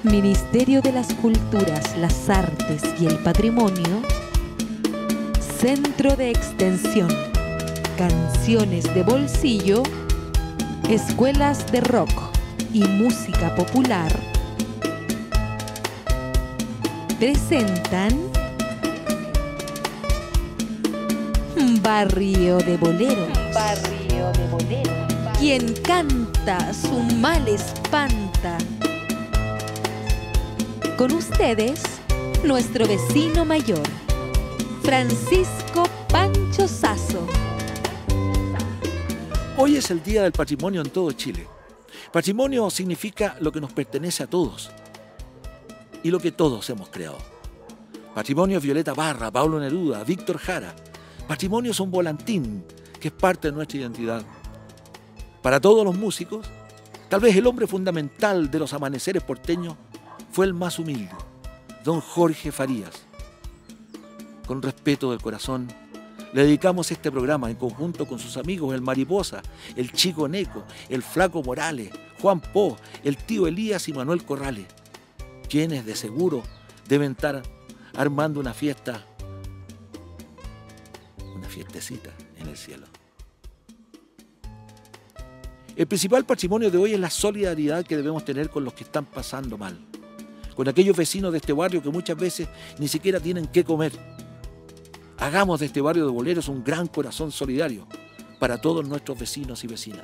Ministerio de las Culturas, las Artes y el Patrimonio, Centro de Extensión, Canciones de Bolsillo, Escuelas de Rock y Música Popular, presentan Barrio de Boleros. Barrio de Boleros. Quien canta su mal espanta. Con ustedes, nuestro vecino mayor, Francisco Pancho Sasso. Hoy es el Día del Patrimonio en todo Chile. Patrimonio significa lo que nos pertenece a todos y lo que todos hemos creado. Patrimonio es Violeta Parra, Pablo Neruda, Víctor Jara. Patrimonio es un volantín que es parte de nuestra identidad. Para todos los músicos, tal vez el hombre fundamental de los amaneceres porteños fue el más humilde, don Jorge Farías. Con respeto del corazón, le dedicamos este programa en conjunto con sus amigos el Mariposa, el Chico Neco, el Flaco Morales, Juan Po, el tío Elías y Manuel Corrales, quienes de seguro deben estar armando una fiestecita en el cielo. El principal patrimonio de hoy es la solidaridad que debemos tener con los que están pasando mal, con aquellos vecinos de este barrio que muchas veces ni siquiera tienen qué comer. Hagamos de este barrio de Boleros un gran corazón solidario para todos nuestros vecinos y vecinas.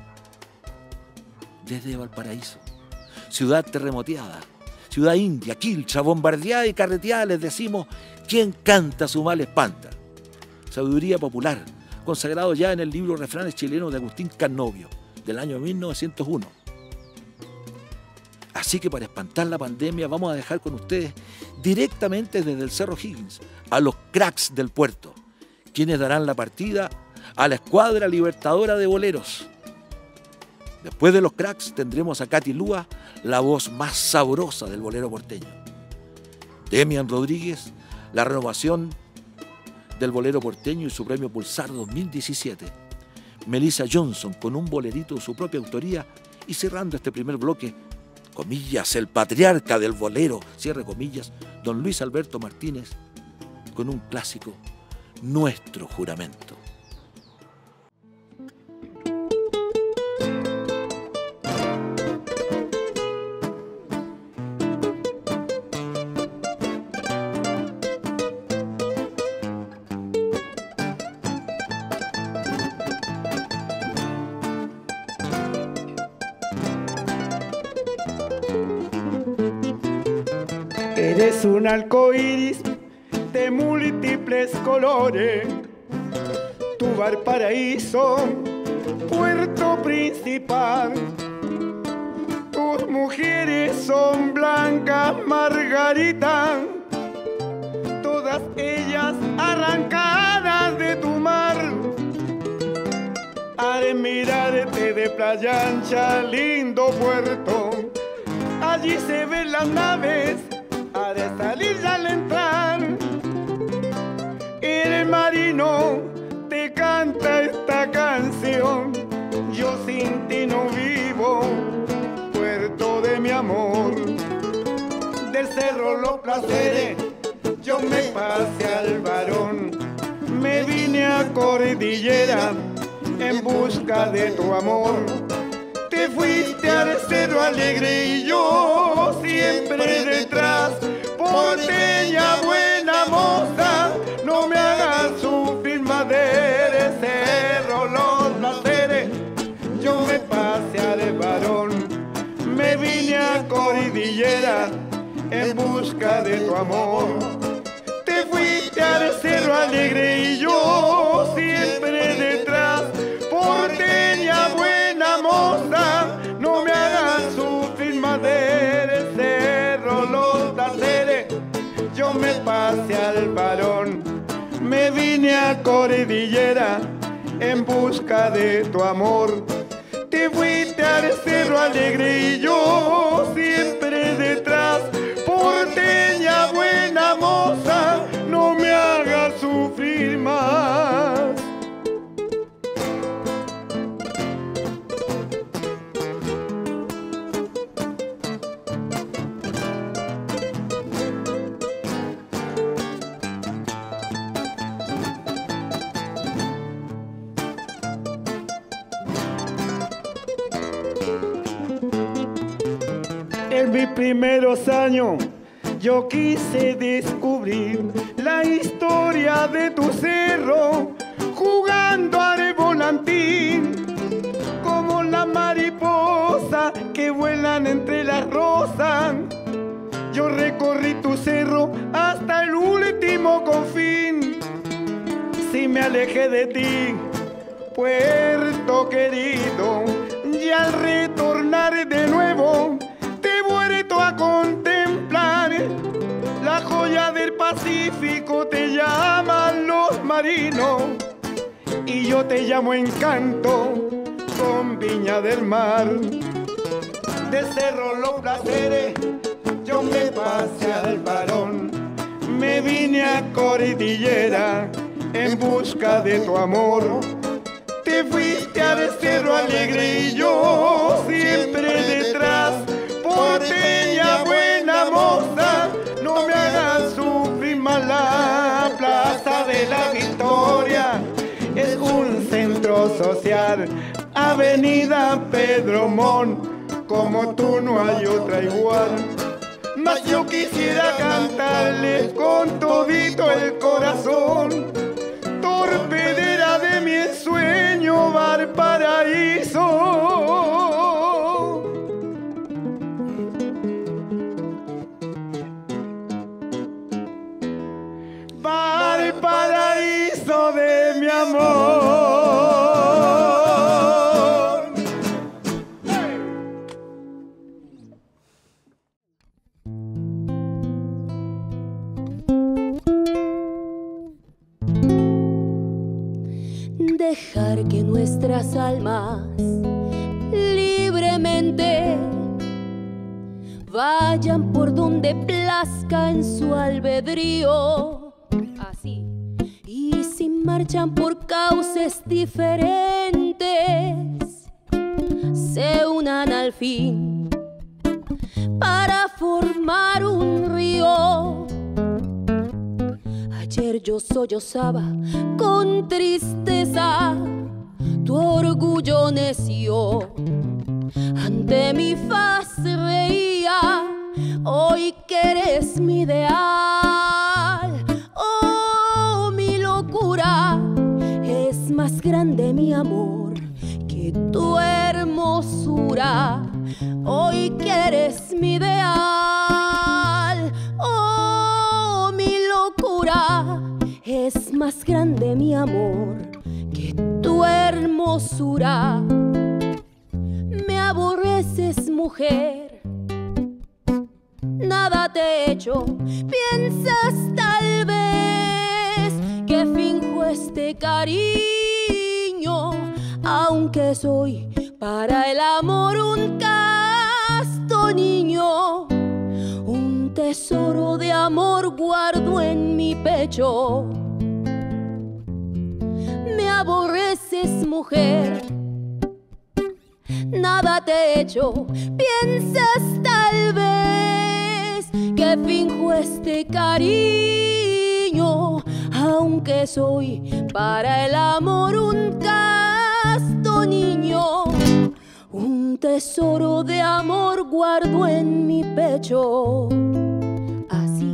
Desde Valparaíso, ciudad terremoteada, ciudad india, quilcha, bombardeada y carreteada, les decimos: quien canta su mal espanta. Sabiduría popular, consagrado ya en el libro Refranes Chilenos de Agustín Carnovio, del año 1901. Así que para espantar la pandemia vamos a dejar con ustedes directamente desde el Cerro Higgins a los cracks del puerto, quienes darán la partida a la escuadra libertadora de boleros. Después de los cracks tendremos a Katy Lua, la voz más sabrosa del bolero porteño. Demian Rodríguez, la renovación del bolero porteño y su premio Pulsar 2017. Melissa Johnson con un bolerito de su propia autoría y cerrando este primer bloque, comillas, el patriarca del bolero, cierre comillas, don Luis Alberto Martínez, con un clásico, Nuestro Juramento. Eres un arcoíris de múltiples colores, tu Valparaíso, puerto principal. Tus mujeres son blancas margaritas, todas ellas arrancadas de tu mar. Al mirarte de Playa Ancha, lindo puerto, allí se ven las naves de salir y al entrar. El marino te canta esta canción: yo sin ti no vivo, puerto de mi amor. Del cerro Los Placeres yo me pasé al Barón, me vine a Cordillera en busca de tu amor. Te fuiste al Cerro Alegre y yo siempre detrás. Porteña buena moza, no me hagas sufrir más del Cerro Los Placeres. Yo me pasé al Barón, me vine a Cordillera en busca de tu amor. Te fuiste al Cerro Alegre y yo siempre detrás. Porteña buena moza, no me hagas sufrir más del Cerro Los Placeres. Yo me pasé al Barón, me vine a Cordillera en busca de tu amor. Te fuiste al Cerro Alegre y yo siempre detrás. Porteña buena moza, no me hagas sufrir más. En mis primeros años yo quise descubrir la historia de tu cerro, jugando al volantín, como la mariposa que vuelan entre las rosas. Yo recorrí tu cerro hasta el último confín. Si me alejé de ti, puerto querido, y al retornar de nuevo te he vuelto a contemplar. La joya del Pacífico te llaman los marinos, y yo te llamo Encanto con Viña del Mar. De Cerro Los Placeres yo me pasé al Barón, me vine a Cordillera en busca de tu amor. Te fuiste al Cerro Alegre y yo siempre detrás. Porteña buena moza, no me hagas sufrir más. La Plaza de la Victoria es un centro social, Avenida Pedro Montt, como tú no hay otra igual. Mas yo quisiera cantarles con todito el corazón, torpedera de mi sueño, Valparaíso. Valparaíso de mi amor. Dejar que nuestras almas libremente vayan por donde plazca en su albedrío, así, y si marchan por cauces diferentes, se unan al fin para formar un río. Ayer yo sollozaba con tristeza tu orgullo necio, ante mi faz reía, hoy que eres mi ideal. Oh, mi locura, es más grande mi amor que tu hermosura, hoy que eres mi ideal. Oh, mi locura, es más grande mi amor que tu hermosura. Me aborreces, mujer, nada te he hecho. Piensas tal vez que finjo este cariño, aunque soy para el amor un casto niño. Un tesoro de amor guardo en mi pecho. Me aborreces, mujer, nada te he hecho. Piensas tal vez que finjo este cariño, aunque soy para el amor un casto niño. Un tesoro de amor guardo en mi pecho. Así.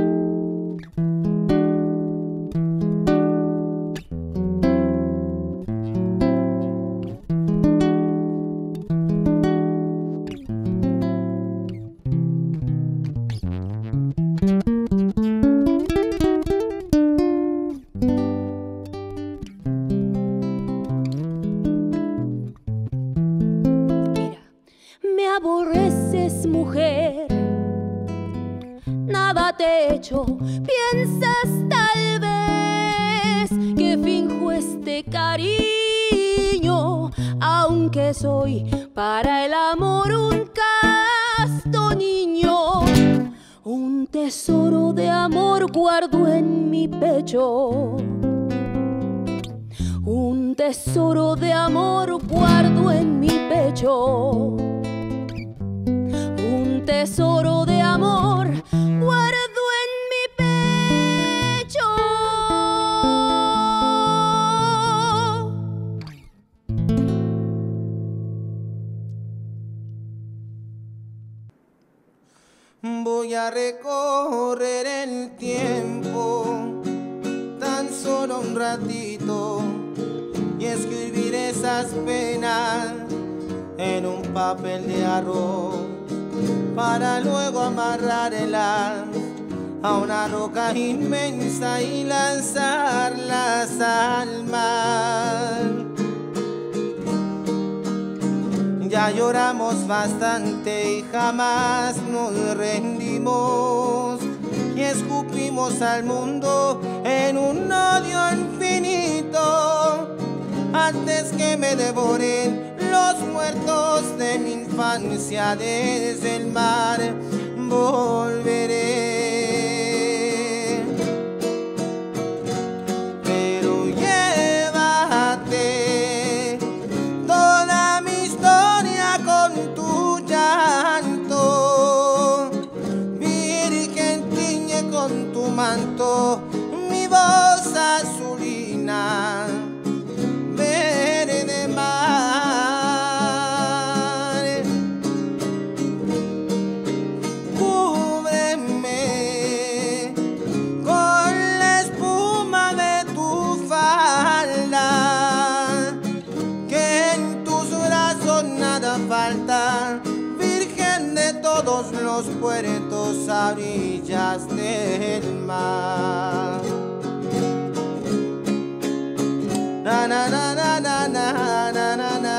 Aborreces, mujer, nada te he hecho. Piensas tal vez que finjo este cariño, aunque soy para el amor un casto niño. Un tesoro de amor guardo en mi pecho. Un tesoro de amor guardo en mi pecho. Un tesoro de amor guardo en mi pecho. Voy a recorrer el tiempo, tan solo un ratito, y escribir esas penas en un papel de arroz, para luego amarrarlas a una roca inmensa y lanzarlas al mar. Ya lloramos bastante y jamás nos rendimos, y escupimos al mundo en un odio infinito, antes que me devoren los muertos de mi infancia. Desde el mar volveré. Mi voz azulina, verde mar, cúbreme con la espuma de tu falda, que en tus brazos nada falta, Virgen de todos los puertos a orillas del mar. Na na na na na na na na na.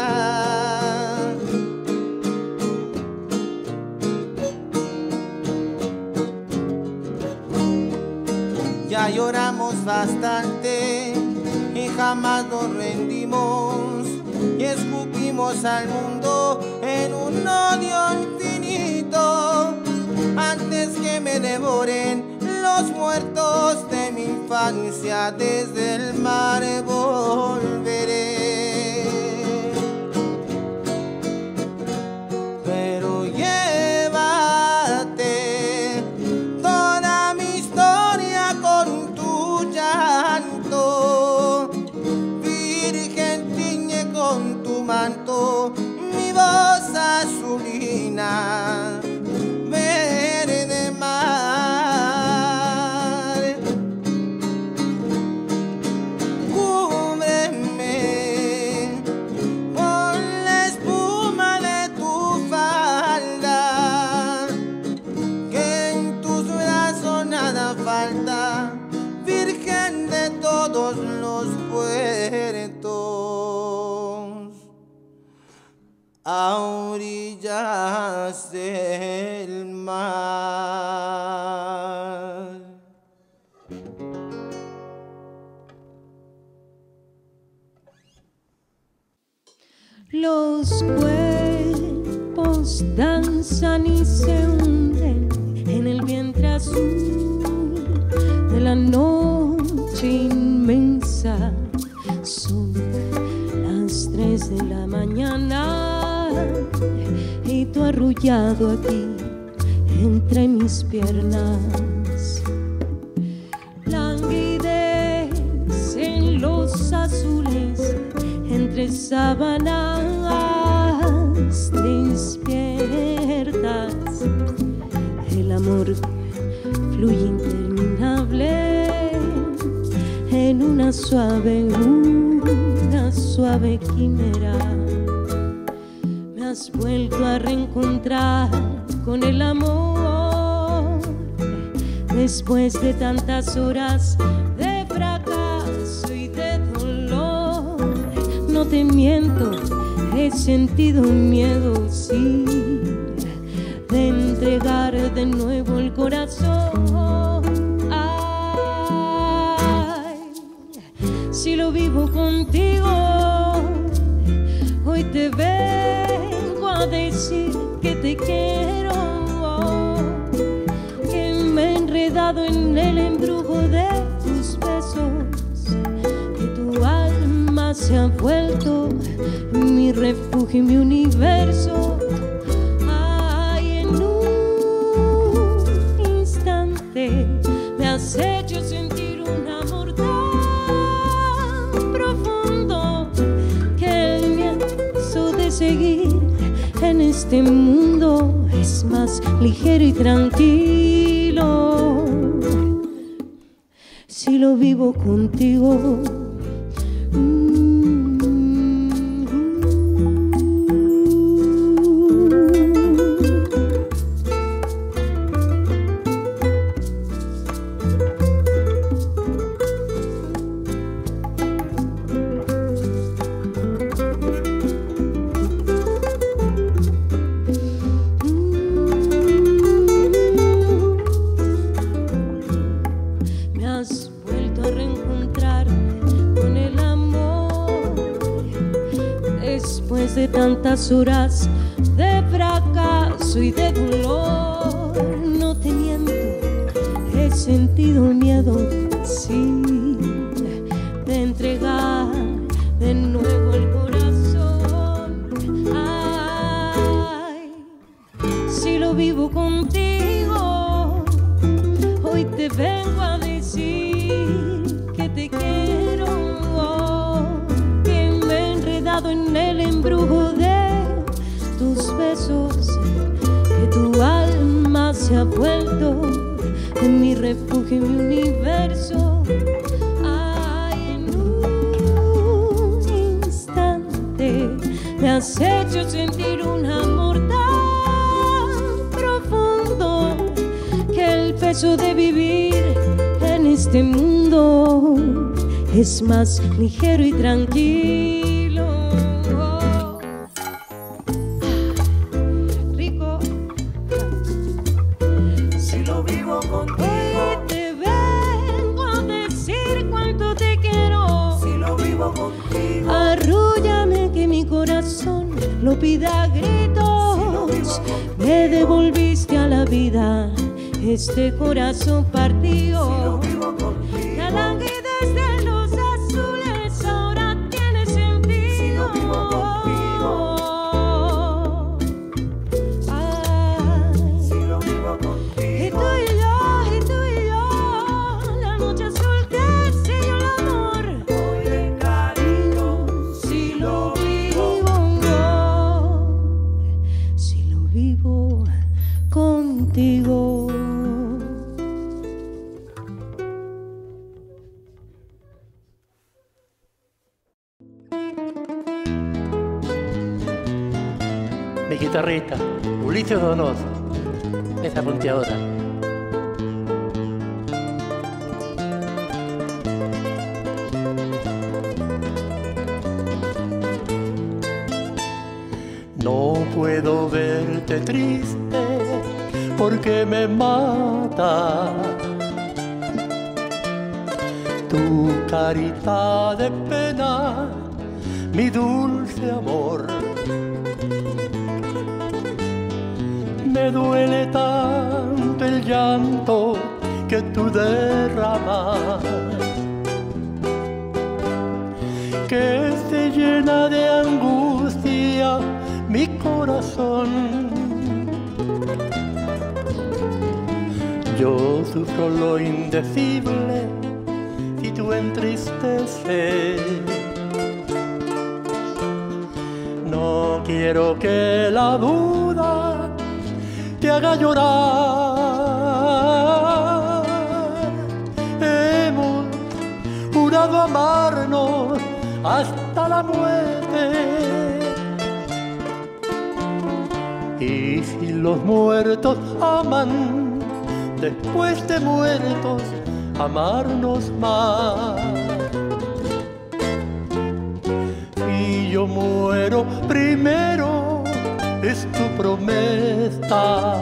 Ya lloramos bastante y jamás nos rendimos, y escupimos al mundo en un odio infinito, antes que me devoren los muertos de mi infancia. Desde el mar volveré, pero llévate toda mi historia con tu llanto, Virgen, tiñe con tu manto mi voz azulina, verde mar, cúbreme con la espuma de tu falda, que en tus brazos nada falta, Virgen de todos los puertos a orillas del mar. Los cuerpos danzan y se hunden en el vientre azul de la noche inmensa. Son las 3 de la mañana y tú arrullado aquí entre mis piernas. Languidez en los azules entre sábanas, te despiertas. El amor fluye interminable en una suave quimera. Me has vuelto a reencontrar con el amor después de tantas horas de fracaso y de dolor. No te miento, he sentido un miedo, sí, de entregar de nuevo el corazón. Ay, si lo vivo contigo, hoy te vengo a decir que te quiero, que me he enredado en el embrujo de tus besos, que tu alma se ha vuelto mi refugio y mi universo. Ay, en un instante me has hecho sentir un amor tan profundo que el miedo de seguir en este mundo es más ligero y tranquilo si lo vivo contigo. Tantas horas de fracaso y de dolor, no te miento, he sentido miedo, sí, de entregar de nuevo el corazón. Ay, si lo vivo contigo, hoy te vengo a decir que te quiero, que me he enredado en el embrujo de tus besos, que tu alma se ha vuelto en mi refugio, en mi universo. Ay, en un instante me has hecho sentir un amor tan profundo que el peso de vivir en este mundo es más ligero y tranquilo. Lo pida a gritos, me devolviste a la vida este corazón partido. La languidez de los azules ahora tiene sentido. Y tú y yo, la noche azul te enseñó el amor. Oye, cariño, si lo vivo contigo. Mi guitarrista, Ulises Donoso, esa punteadora. No puedo verte triste porque me mata tu carita de pena, mi dulce amor. Me duele tanto el llanto que tú derramas, que se llena de angustia mi corazón. Yo sufro lo indecible si tú entristeces. No quiero que la duda te haga llorar. Hemos jurado amarnos hasta la muerte. Y si los muertos aman, después de muertos, amarnos más. Si yo muero primero, es tu promesa.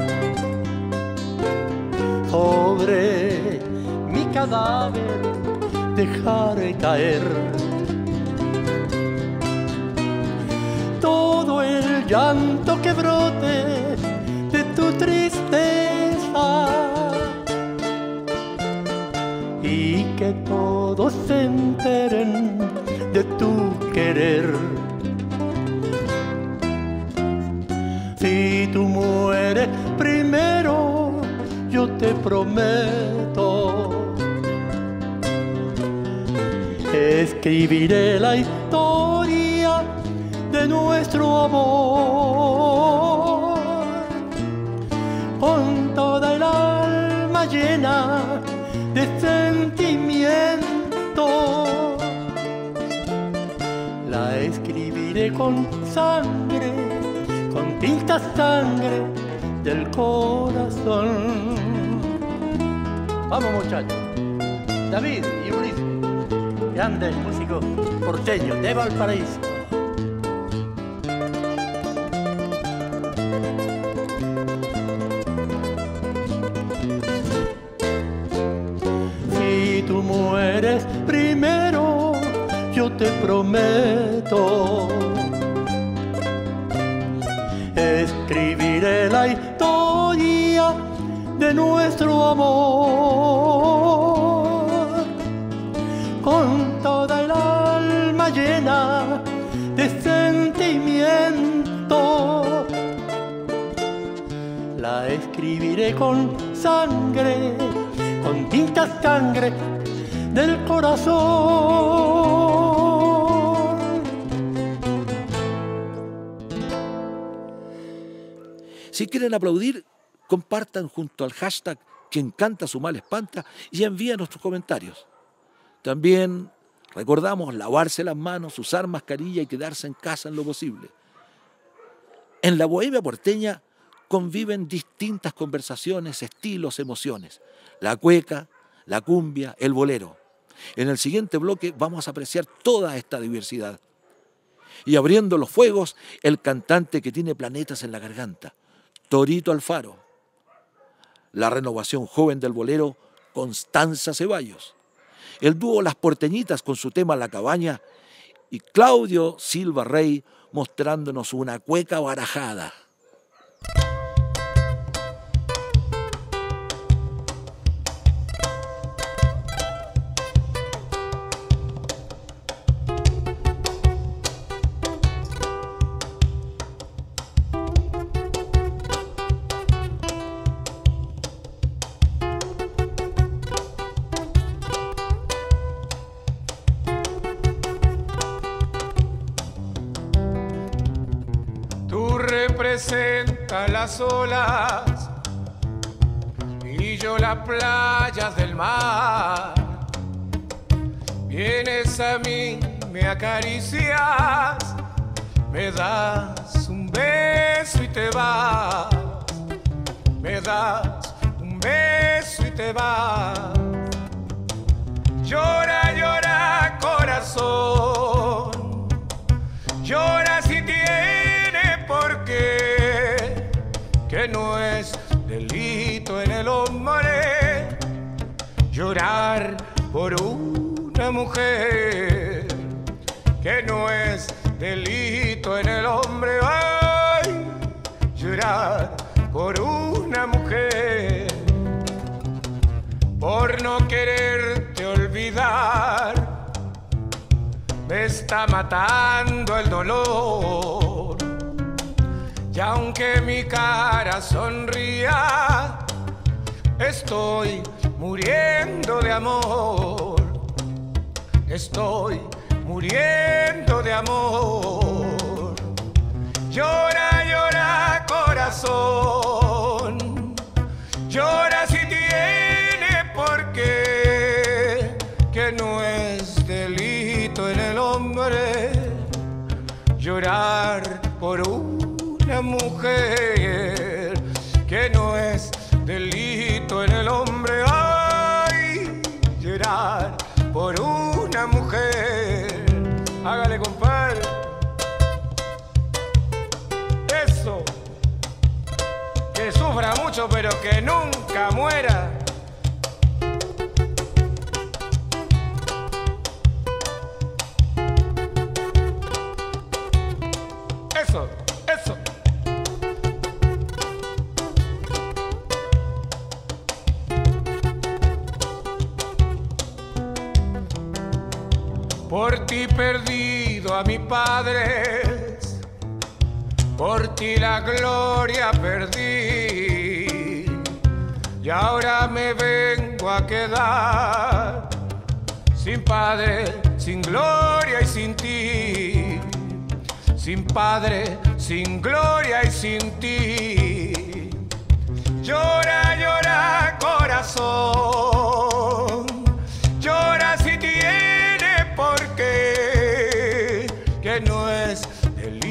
Sobre mi cadáver dejaré caer todo el llanto que brote de tu tristeza, y que todos se enteren de tu querer. Si tú mueres primero, yo te prometo, escribiré la historia de nuestro amor. con sangre, con tinta sangre del corazón. Vamos muchachos, David y Ulises, grandes músicos porteños de Valparaíso. Si tú mueres primero, yo te prometo escribiré la historia de nuestro amor con toda el alma llena de sentimiento. La escribiré con sangre, con tinta sangre del corazón. Si quieren aplaudir, compartan junto al hashtag Quien canta su mal espanta y envíen nuestros comentarios. También recordamos lavarse las manos, usar mascarilla y quedarse en casa en lo posible. En la bohemia porteña conviven distintas conversaciones, estilos, emociones. La cueca, la cumbia, el bolero. En el siguiente bloque vamos a apreciar toda esta diversidad. Y abriendo los fuegos, el cantante que tiene planetas en la garganta, Torito Alfaro. La renovación joven del bolero, Constanza Ceballos. El dúo Las Porteñitas con su tema La Cabaña y Claudio Silva Rey mostrándonos una cueca barajada. Representa las olas y yo las playas del mar. Vienes a mí, me acaricias, me das un beso y te vas. Me das un beso y te vas. Llora, llora, corazón. Llora si tiene por qué, que no es delito en el hombre llorar por una mujer, que no es delito en el hombre, ay, llorar por una mujer, por no quererte olvidar. Me está matando el dolor. Y aunque mi cara sonría, estoy muriendo de amor. Estoy muriendo de amor. Llora, llora, corazón. Llora si tiene por qué, que no es delito en el hombre llorar por una mujer, que no es delito en el hombre, ay, llorar por una mujer. Hágale, compadre. Eso, que sufra mucho pero que nunca muera. Eso, eso. Por ti perdido a mi padre, por ti la gloria perdí, y ahora me vengo a quedar sin padre, sin gloria y sin ti. Sin padre, sin gloria y sin ti. Llora, llora, corazón. Llora si tiene por qué, que no es delito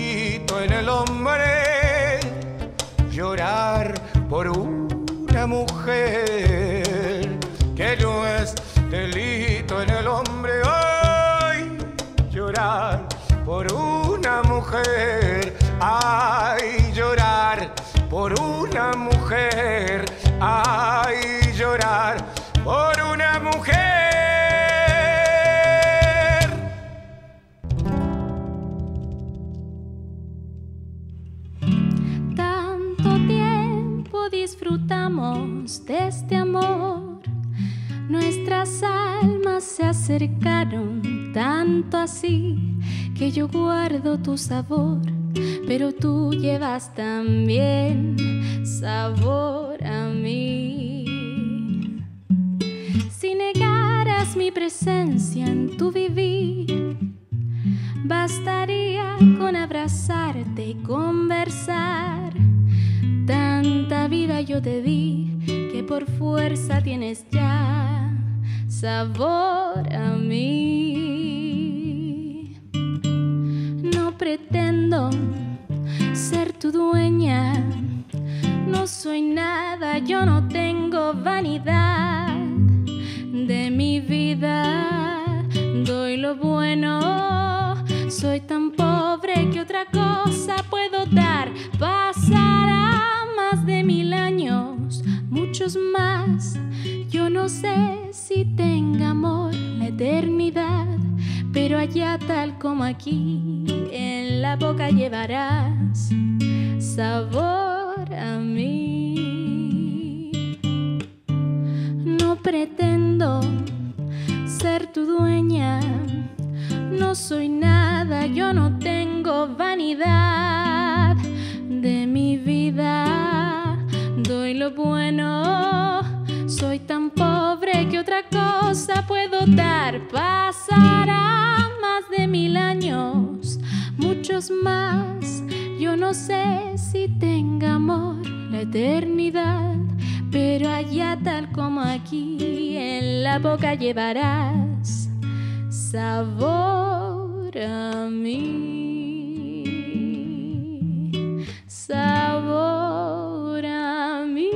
una mujer, que no es delito en el hombre. Ay, llorar por una mujer, ay, llorar por una mujer, ay, llorar por una mujer. Tanto tiempo disfrutamos de este amor, nuestras almas se acercaron tanto así que yo guardo tu sabor, pero tú llevas también sabor a mí. Si negaras mi presencia en tu vivir, bastaría con abrazarte y conversar. Tanta vida yo te di que por fuerza tienes ya sabor a mí. No pretendo ser tu dueña, no soy nada, yo no tengo vanidad. De mi vida doy lo bueno, soy tan pobre que otra cosa puedo dar. Pasará más de 1000 años, muchos más. Yo no sé si tenga amor la eternidad, pero allá tal como aquí, en la boca llevarás sabor a mí. No pretendo ser tu dueña, no soy nada, yo no tengo vanidad. De mi vida doy lo bueno, soy tan pobre que otra cosa puedo dar. Pasará más de 1000 años, muchos más. Yo no sé si tenga amor la eternidad, pero allá tal como aquí, en la boca llevarás sabor a mí, sabor a mí.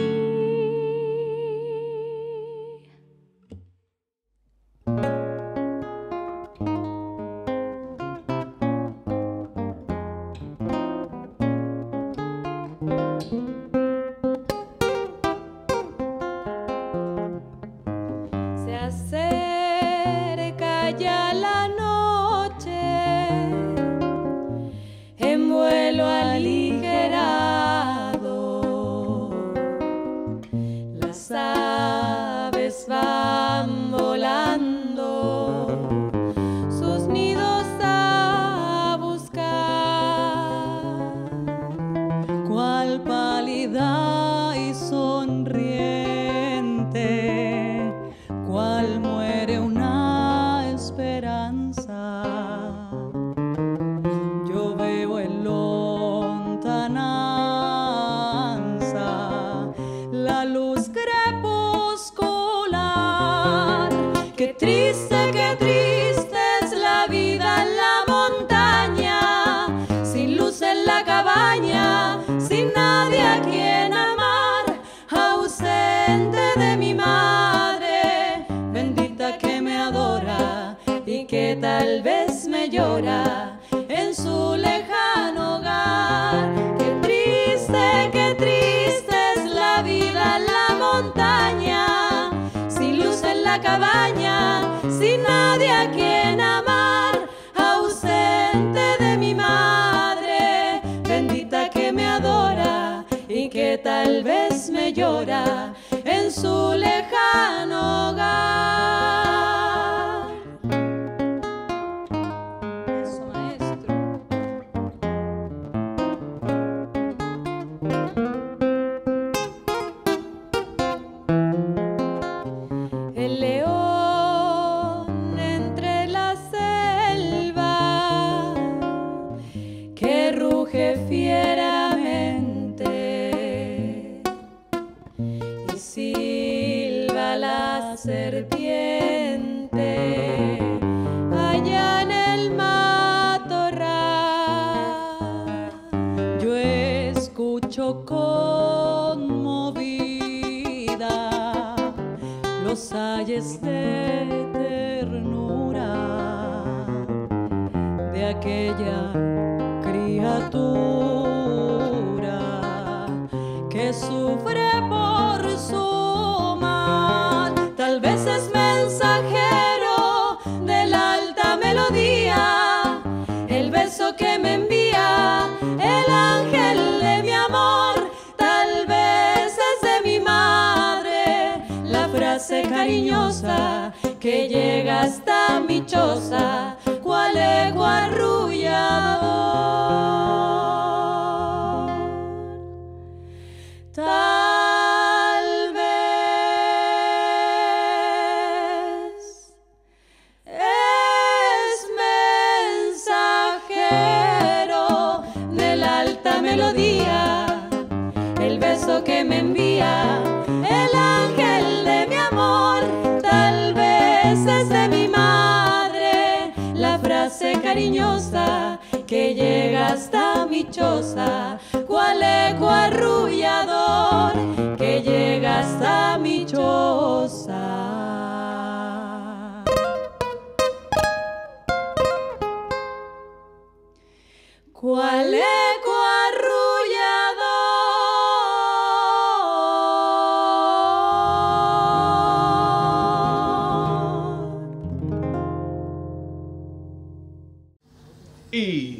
Se acerca ya la noche en vuelo aligerado. Las aves van volando sus nidos a buscar. Cuál pálida y sonriente, cuál muere una esperanza. Yo veo en lontananza la luz crepuscular. Qué triste es la vida en la montaña, sin luz en la cabaña, sin nadie a quien amar, ausente de mi madre, bendita que me adora y que tal vez me llora en su lejano hogar. Qué triste es la vida en la montaña, sin luz en la cabaña, sin nadie a quien amar, ausente de mi madre, bendita que me adora y que tal vez me llora en su lejano hogar. Eso, maestro. El león entre la selva que ruge fieramente y silba la serpiente allá en el matorral. Yo escucho conmovido los ayes de ternura de aquella criatura que sufre por su mal. Tal vez es mensajero de la alta melodía, el beso que me envía el ángel de mi amor. Tal vez es de mi madre la frase cariñosa que llega hasta mi choza, cual eco arrullador. Tal vez es mensajero de la alta melodía, el beso que me envía el ángel de mi amor. Tal vez es de mi madre la frase cariñosa que llega hasta mi choza, cual eco arrullador que llega hasta mi choza. Cual eco Y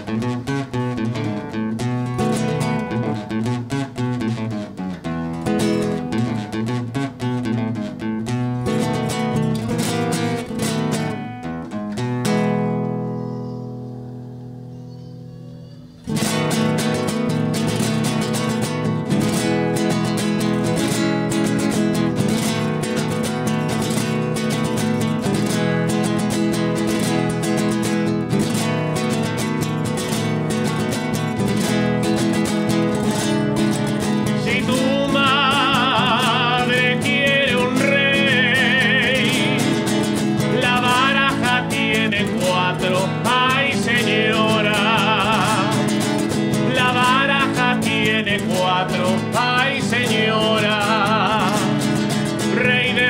ay señora, rey de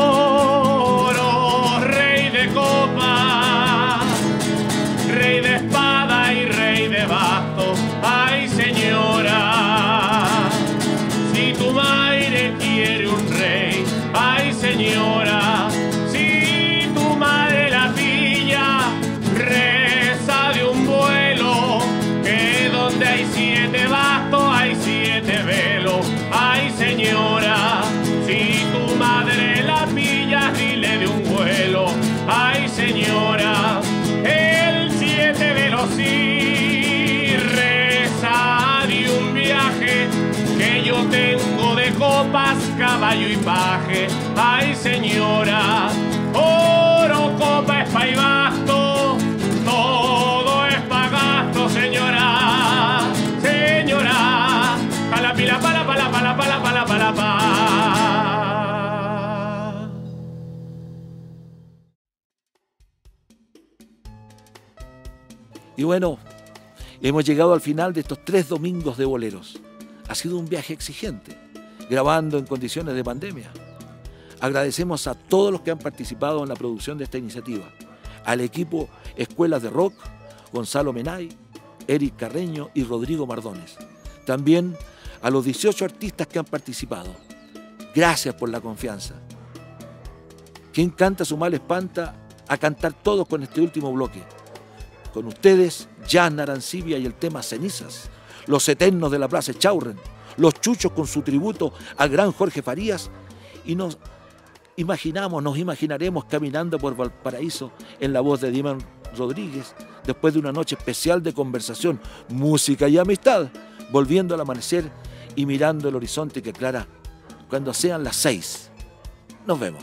oro, rey de copa, rey de espada y rey de basto, ay señora, si tu madre quiere un rey, ay señora, si tu madre la pilla, reza de un vuelo, que donde hay 7 bastos hay 7 velos, ay señora, si tu madre la pillas, dile de un vuelo, ay señora, el 7 velos sí, reza de un viaje, que yo tengo de copas, caballo y paje, ay señora, oro, copa, espa y basto, todo es pa' gasto, señora, señora, pala pila pala pala pala pala pala pala pa. Y bueno, hemos llegado al final de estos 3 domingos de boleros. Ha sido un viaje exigente, grabando en condiciones de pandemia. Agradecemos a todos los que han participado en la producción de esta iniciativa. Al equipo Escuelas de Rock, Gonzalo Menay, Eric Carreño y Rodrigo Mardones. También a los 18 artistas que han participado. Gracias por la confianza. ¿Quién canta su mal espanta? A cantar todos con este último bloque. Con ustedes, Jan Arancibia y el tema Cenizas, los Eternos de la Plaza Chaurren, los Chuchos con su tributo al gran Jorge Farías, y nos imaginaremos caminando por Valparaíso en la voz de Diman Rodríguez, después de una noche especial de conversación, música y amistad, volviendo al amanecer y mirando el horizonte que aclara cuando sean las 6. Nos vemos.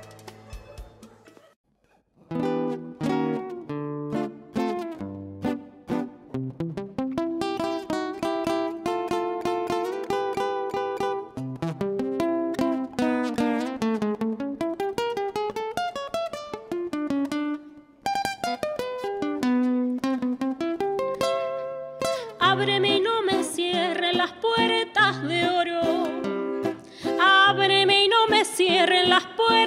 Ábreme y no me cierren las puertas de oro. Ábreme y no me cierren las puertas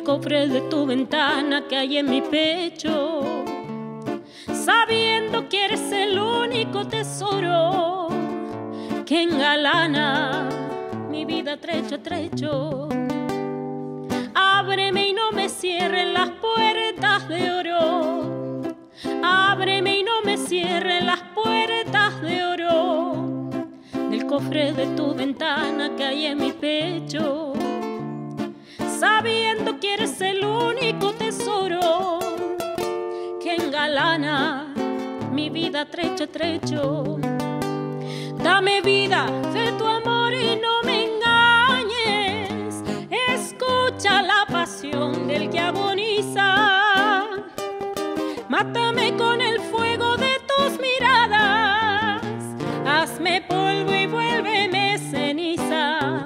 del cofre de tu ventana que hay en mi pecho, sabiendo que eres el único tesoro que engalana mi vida trecho a trecho. Ábreme y no me cierren las puertas de oro, ábreme y no me cierren las puertas de oro del cofre de tu ventana que hay en mi pecho, sabiendo que eres el único tesoro que engalana mi vida trecho a trecho. Dame vida de tu amor y no me engañes, escucha la pasión del que agoniza, mátame con el fuego de tus miradas, hazme polvo y vuélveme cenizas.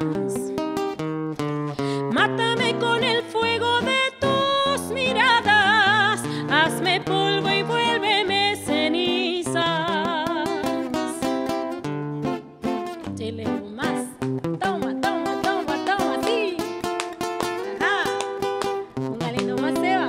Mátame con el fuego de tus miradas, hazme polvo y vuélveme cenizas. Chile más, toma, toma, toma, toma, sí. Ajá, póngale nomás, Eva.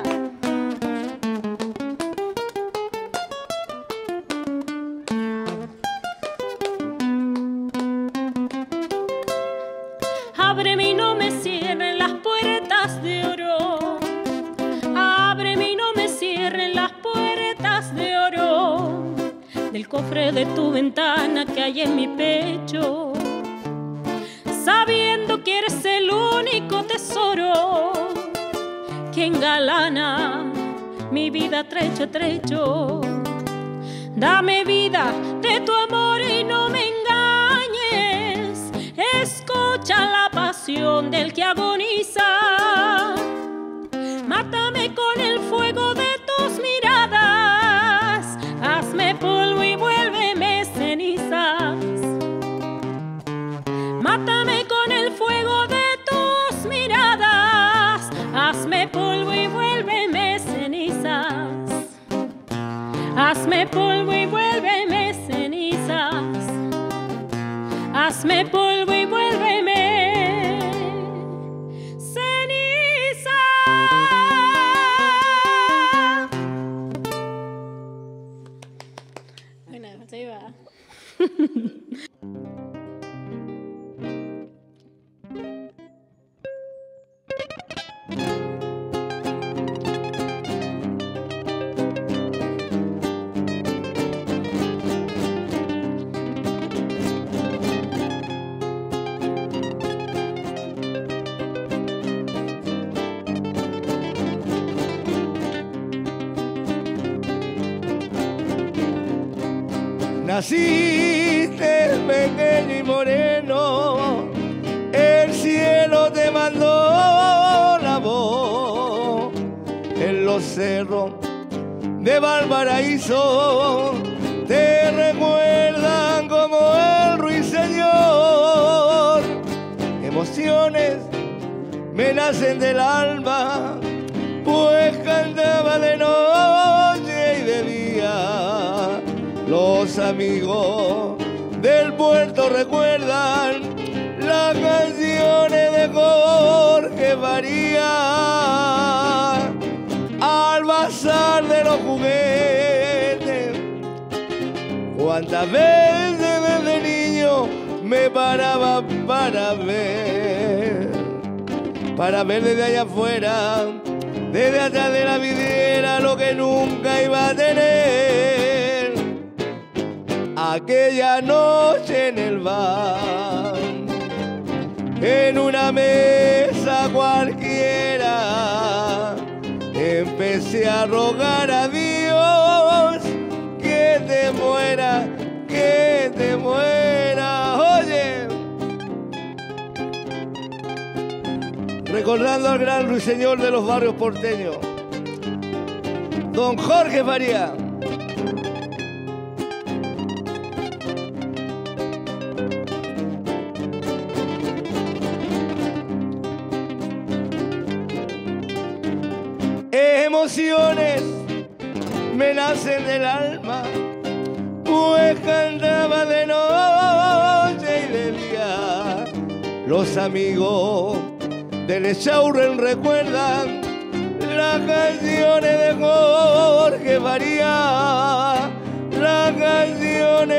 Ábreme y no me cierren las puertas de oro, ábreme y no me cierren las puertas de oro del cofre de tu ventana que hay en mi pecho, sabiendo que eres el único tesoro que engalana mi vida trecho a trecho. Dame vida de tu amor y no me engañes, escucha la pasión del que agoniza, mátame con el fuego de tus miradas, hazme polvo y vuélveme cenizas. Mátame con el fuego de tus miradas, hazme polvo y vuélveme cenizas. Hazme polvo y vuélveme cenizas, hazme polvo y vuélveme ceniza. Bueno, ahí va. Naciste pequeño y moreno, el cielo te mandó la voz. En los cerros de Valparaíso te recuerdan como el ruiseñor. Emociones me nacen del alma, pues cantaba de noche y de día. Los amigos del puerto recuerdan las canciones de Jorge Faría, al bazar de los juguetes. Cuántas veces desde niño me paraba para ver desde allá afuera, desde atrás de la vidriera, lo que nunca iba a tener. Aquella noche en el bar, en una mesa cualquiera, empecé a rogar a Dios que te muera, que te muera. Oye, recordando al gran ruiseñor de los barrios porteños, don Jorge Faría. Emociones me nacen del alma, pues cantaba de noche y de día. Los amigos del Echaurren recuerdan las canciones de Jorge Farías, las canciones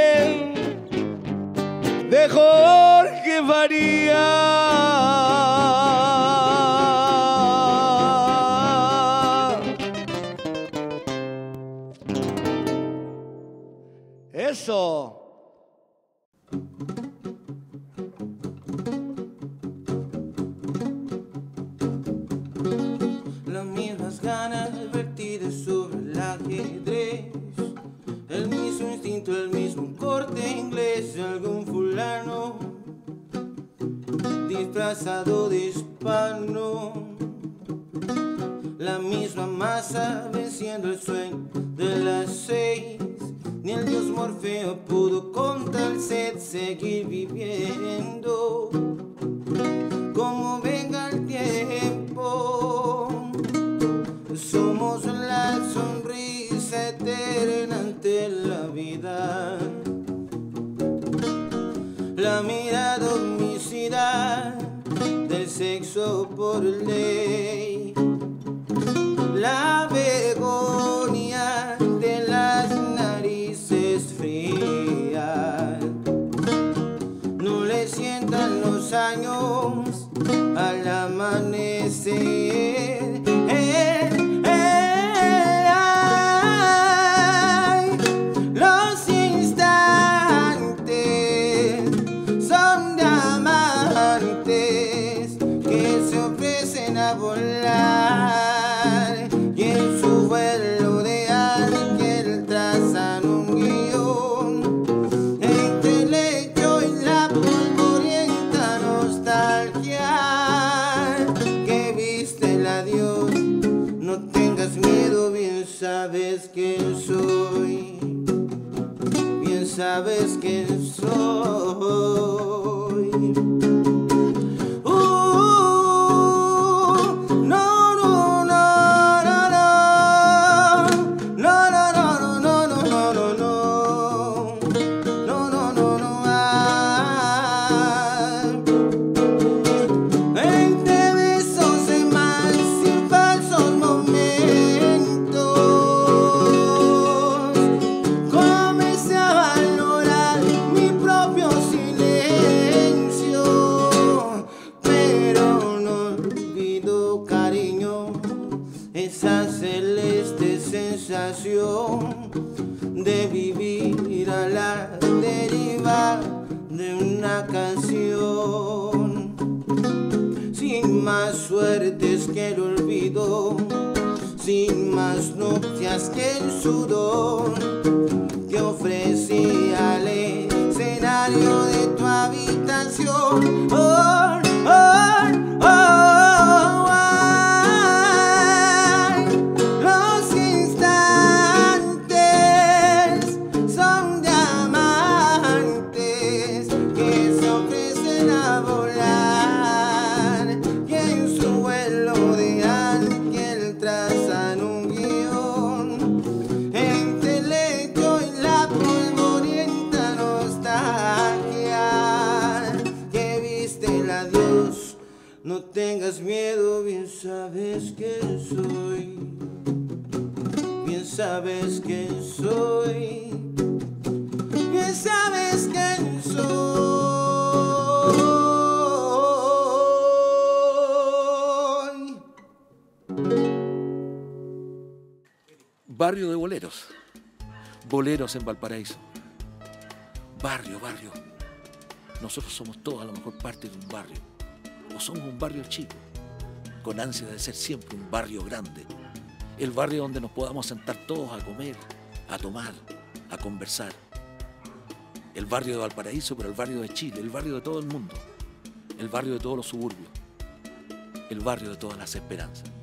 de Jorge Farías. Eso. Las mismas ganas vertidas sobre el ajedrez, el mismo instinto, el mismo corte inglés de algún fulano disfrazado de hispano. La misma masa venciendo el sueño de las 6. Ni el dios Morfeo pudo contra el sed seguir viviendo. Como venga el tiempo, somos la sonrisa eterna ante la vida. La mirada homicida del sexo por ley. La begonia de las narices frías. No le sientan los años al amanecer. Los instantes son diamantes que se ofrecen a volar. Y en su vuelo de ángel trazan un guión entre el lecho y la polvorienta nostalgia que viste el adiós. No tengas miedo, bien sabes quién soy, bien sabes quién soy. De vivir a la deriva de una canción, sin más suertes que el olvido, sin más nupcias que el sudor que ofrecía el escenario de tu habitación. Oh, oh, oh. No tengas miedo, bien sabes quién soy, bien sabes quién soy, bien sabes quién soy. Barrio de boleros, boleros en Valparaíso. Barrio. Nosotros somos todos a lo mejor parte de un barrio. O somos un barrio chico, con ansia de ser siempre un barrio grande. El barrio donde nos podamos sentar todos a comer, a tomar, a conversar. El barrio de Valparaíso, pero el barrio de Chile, el barrio de todo el mundo. El barrio de todos los suburbios. El barrio de todas las esperanzas.